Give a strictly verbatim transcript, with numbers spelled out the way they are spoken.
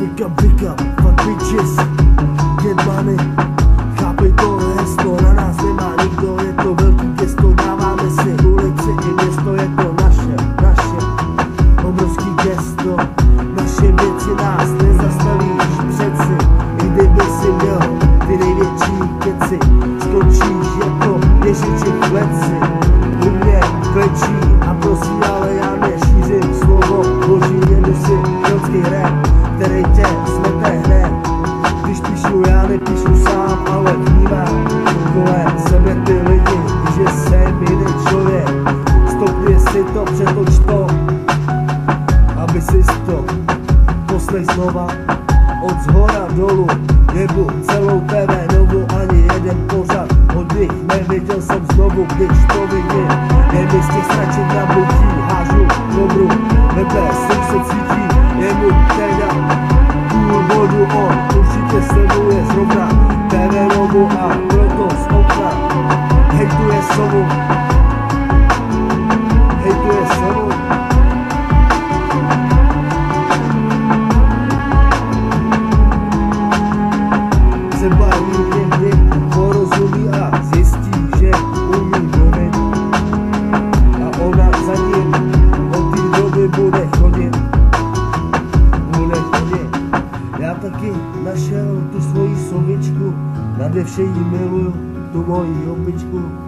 Pick up, pick up, fuck bitches, get money. Chápej to heslo, na nás nemá nikdo, je to velký gesto, dáváme si ulici i město, je to naše, naše obrovský gesto. Naše věci nás nezastavíš přeci, i kdyby si měl ty největší keci, skočíš jako běžiči v kleci. U mě klečí a prosí, ale já nešířím slovo boží, jedu si velký rap, který tě smete hned. Když píšu, já nepíšu sám, ale vnímám kolem sebe ty lidi, že jsem jiný člověk. Stopni si to, přetoč to, aby si to poslej znova. Od zhora dolů, jebu celou té vé novu, ani jeden pořad oddych neviděl jsem znovu, když to vidím. Je mi z těch straček na butí, hážu dobru, nebe jsem se cítí, je mu teda půl vodu, on určitě sleduje zrovna té vé novu a proto z okna hejtuje sovu, hejtuje sovu. Třeba jí někdy porozumí a zjistí, že umí mluvit a ona za ním od té doby bude chodit, bude chodit. Já taky našel tu svoji sovičku, nade vše jí miluju, tu moji opičku.